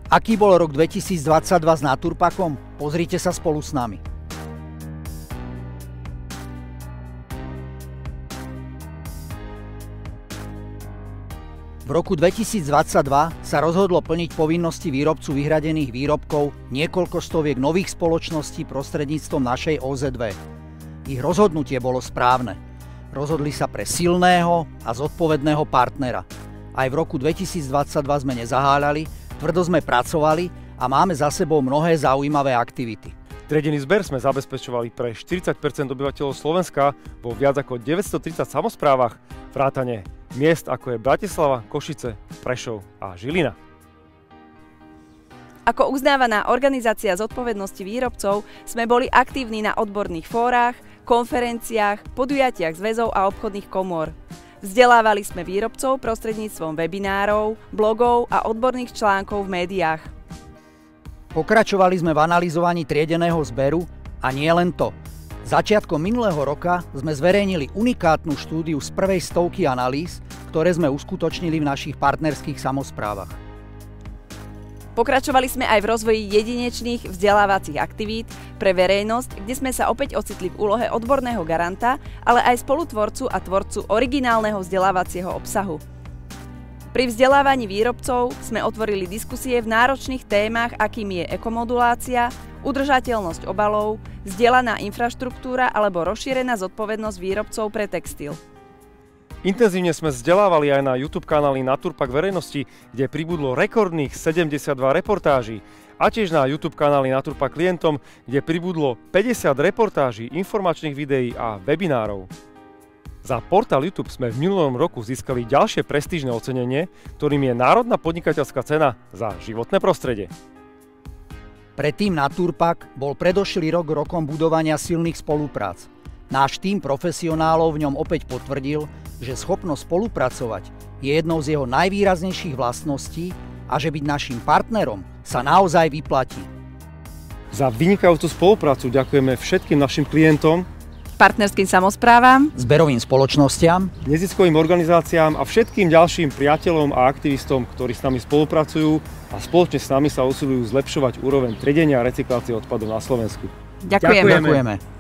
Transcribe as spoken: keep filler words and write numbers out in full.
Aký bol rok dvetisícdvadsaťdva s Naturpackom? Pozrite sa spolu s nami. V roku dvetisícdvadsaťdva sa rozhodlo plniť povinnosti výrobcu vyhradených výrobkov niekoľko stoviek nových spoločností prostredníctvom našej ó zet vé. Ich rozhodnutie bolo správne. Rozhodli sa pre silného a zodpovedného partnera. Aj v roku dvetisícdvadsaťdva sme nezaháľali, tvrdo sme pracovali a máme za sebou mnohé zaujímavé aktivity. Triedený zber sme zabezpečovali pre štyridsať percent obyvateľov Slovenska vo viac ako deväťstotridsať samosprávach, vrátane miest ako je Bratislava, Košice, Prešov a Žilina. Ako uznávaná organizácia zodpovednosti výrobcov sme boli aktívni na odborných fórach, konferenciách, podujatiach zväzov a obchodných komôr. Vzdelávali sme výrobcov prostredníctvom webinárov, blogov a odborných článkov v médiách. Pokračovali sme v analyzovaní triedeného zberu a nie len to. Začiatkom minulého roka sme zverejnili unikátnu štúdiu z prvej stovky analýz, ktoré sme uskutočnili v našich partnerských samosprávach. Pokračovali sme aj v rozvoji jedinečných vzdelávacích aktivít pre verejnosť, kde sme sa opäť ocitli v úlohe odborného garanta, ale aj spolutvorcu a tvorcu originálneho vzdelávacieho obsahu. Pri vzdelávaní výrobcov sme otvorili diskusie v náročných témach, akým je ekomodulácia, udržateľnosť obalov, zdieľaná infraštruktúra alebo rozšírená zodpovednosť výrobcov pre textil. Intenzívne sme vzdelávali aj na YouTube kanáli Naturpac verejnosti, kde pribudlo rekordných sedemdesiatdva reportáží, a tiež na YouTube kanáli Naturpac klientom, kde pribudlo päťdesiat reportáží, informačných videí a webinárov. Za portál YouTube sme v minulom roku získali ďalšie prestížne ocenenie, ktorým je Národná podnikateľská cena za životné prostredie. Pre tým Naturpac bol predošlý rok rokom budovania silných spoluprác. Náš tím profesionálov v ňom opäť potvrdil, že schopnosť spolupracovať je jednou z jeho najvýraznejších vlastností a že byť naším partnerom sa naozaj vyplatí. Za vynikajúcu spoluprácu ďakujeme všetkým našim klientom, Partnerským samosprávam, zberovým spoločnostiam, neziskovým organizáciám a všetkým ďalším priateľom a aktivistom, ktorí s nami spolupracujú a spoločne s nami sa usilujú zlepšovať úroveň triedenia a recyklácie odpadov na Slovensku. Ďakujeme. Ďakujeme.